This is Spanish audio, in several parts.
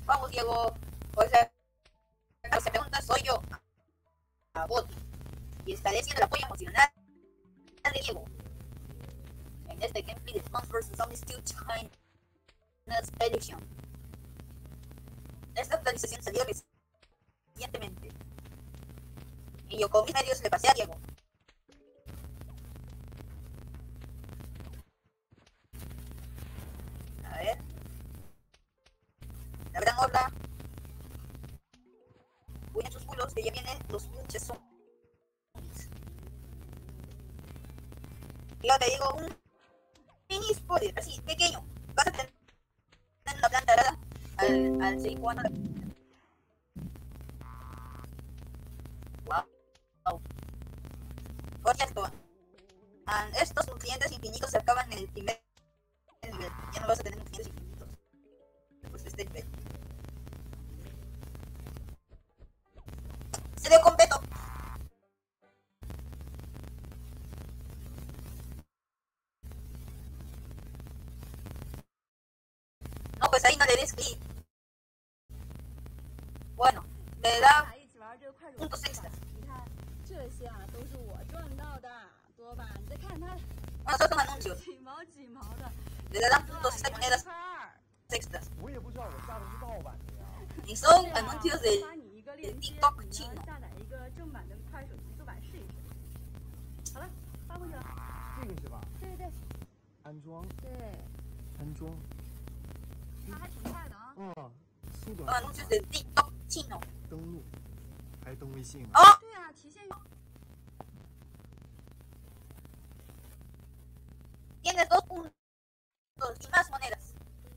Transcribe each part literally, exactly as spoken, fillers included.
Vamos, Diego. Pues acaso se pregunta, soy yo, a Boti, y estaré siendo el apoyo emocional de Diego. En este gameplay de Plants versus. Zombies two China's Edition. Esta actualización salió recientemente. Y yo con mis medios le pasé a Diego. A ver. La gran ola. Cuiden sus culos, que ya vienen los pinches zombies. Y yo te digo un mini spoiler, así, pequeño. Vas a tener una planta arada al, al seguir jugando la... Wow. Por cierto, um, estos nutrientes infinitos se acaban en el primer nivel. Ya no vas a tener nutrientes infinitos después de este nivel. Se dio completo. No, pues ahí no le des clic. Bueno, le da puntos extras. Bueno, estos son anuncios. Le darán puntos extras, monedas extras. Y son anuncios de, de TikTok chino. 这个是吧？ 对对， 安装， 对， 安装。 它还挺快的啊。 嗯，缩 Son 短。 anuncios de TikTok chino. 登录，还登微信啊？ ¡Oh! 对啊，提现。 Tienes dos puntos y más monedas.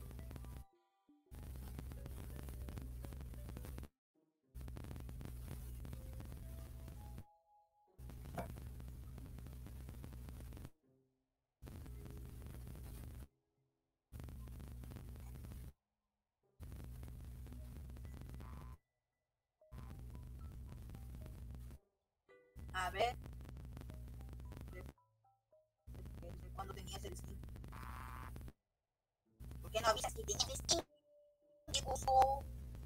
A ver. ¿Desde cuándo tenías el skin? ¿Por qué no avisas que tenías el skin? ¿Qué puso?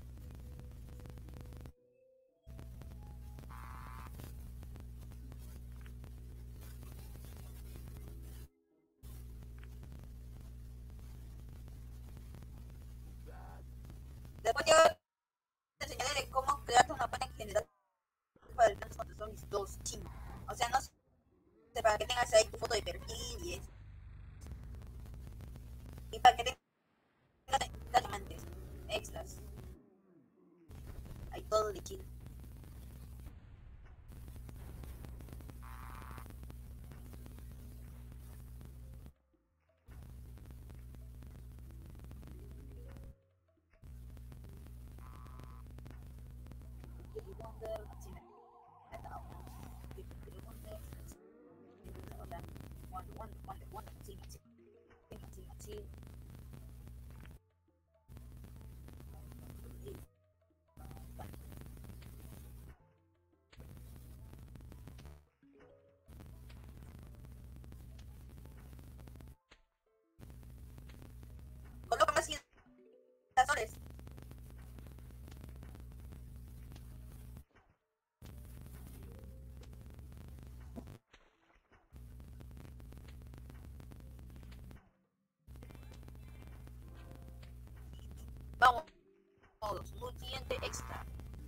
Después yo te enseñaré de cómo crearte una cuenta en general para el Plants versus. Zombies dos chino. O sea, no sé, para que tengas ahí tu foto de perfil y eso. Y para que tengas diamantes extras. Hay todo de Chile. Coloca más soles. Vamos, todos, nutriente extra.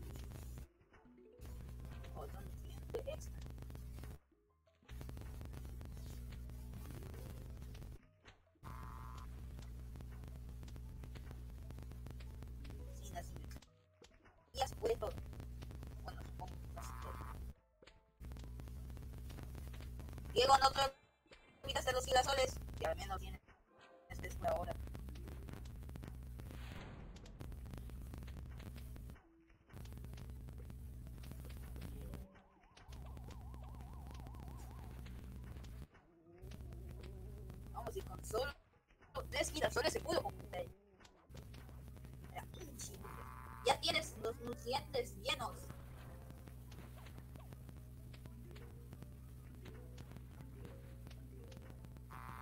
Otro nutriente extra. Sin así. Y ya se puede todo. Bueno, supongo casi todo. Diego, no te olvides de los girasoles, que al menos tienes este por ahora. Vamos, y con solo tres girasoles se pudo completar. Ya tienes los nutrientes llenos.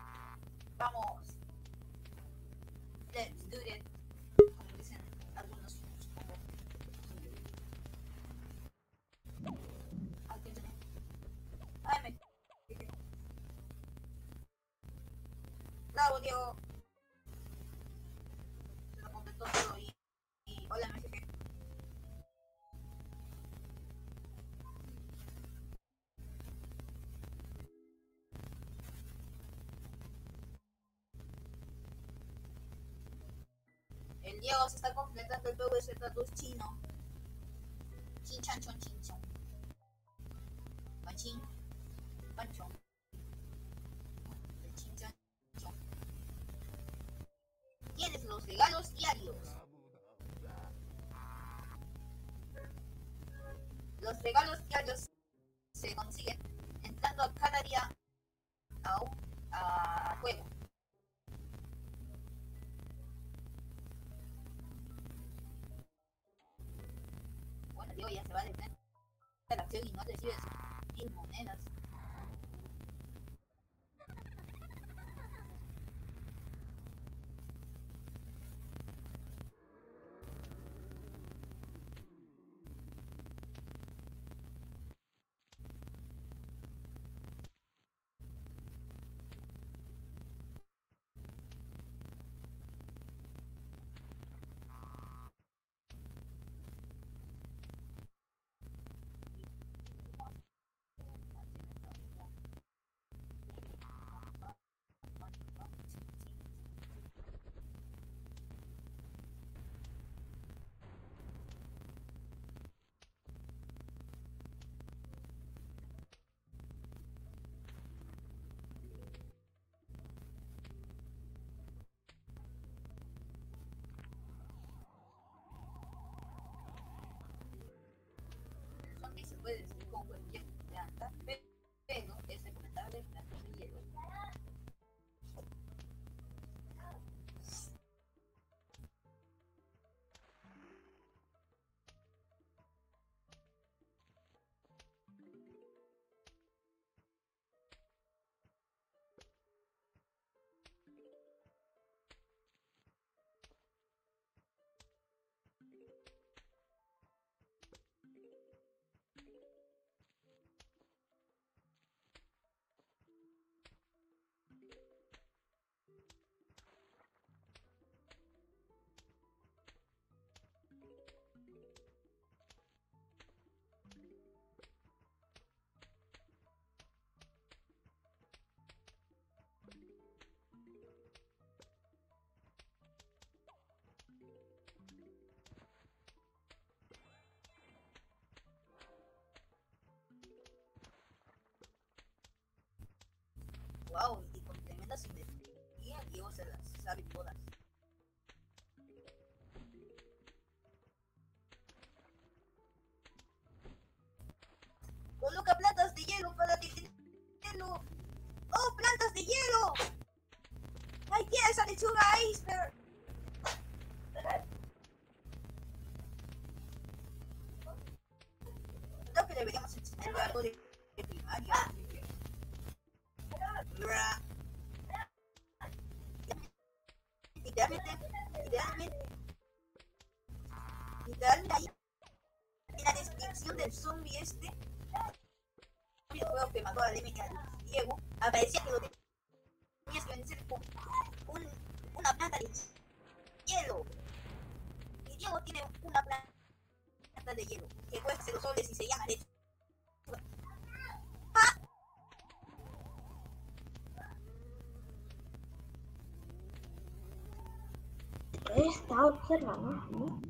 Vamos. Let's do it. Como dicen algunos contestado, Diego. Se lo contestó todo y, y hola, no sé qué. El Diego se está completando el P V Z dos chino. Chin chan chon chin chon. Panchín. Panchón. El chin chan chon. Tienes los regalos diarios. Los regalos diarios se consiguen entrando a cada día a un a juego. Bueno, Diego ya se va a detener de la acción y no recibes mil monedas. Que se puede decir con cualquier planta, pero es recomendable plantas de hielo. Wow, y con tremenda simetría, Diego se las sabe todas. Coloca plantas de hielo para hielo. ¡Oh, plantas de hielo! ¡Ay, quiero esa lechuga iceberg! Creo que deberíamos enseñarle algo de, de primaria. Literalmente, literalmente, literalmente ahí en la descripción del zombie este, el juego que mató a Demi y a Diego, aparecía que lo tenías que vencer con un, una planta de hielo. Y Diego tiene una planta de hielo que cuesta cero soles y se llama leche. ¡Ah! Está observando, ¿no?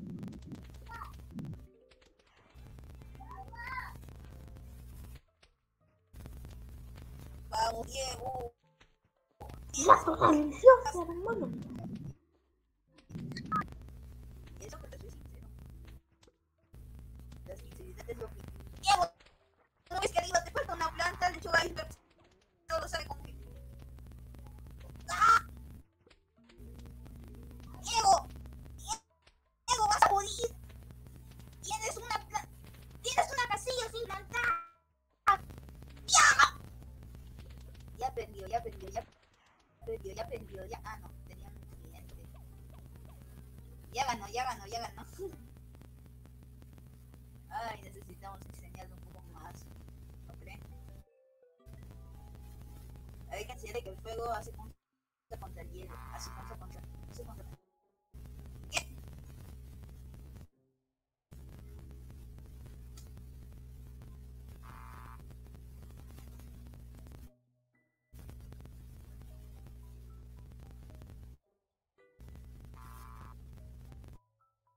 Vamos, Diego. Más organizados, hermano. Eso porque soy sincero. La sinceridad es lo que... Diego, ¿no ves que arriba te falta una planta? Lechuga iceberg. Todo sale como que... ¡Ah! Diego, Diego, vas a morir. Tienes una planta... Tienes una casilla sin plantar. ¡Ya! Ya perdió, ya perdió, ya perdió, ya perdió, ya... Ah, no, tenía un cliente. Ya ganó, ya ganó, ya ganó. Ay, necesitamos enseñarle un poco más. ¿No creen? Hay que enseñarle que el fuego hace punta con contra el hielo, así contra contra, así contra. ¿Qué?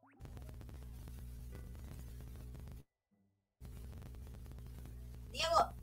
Diego,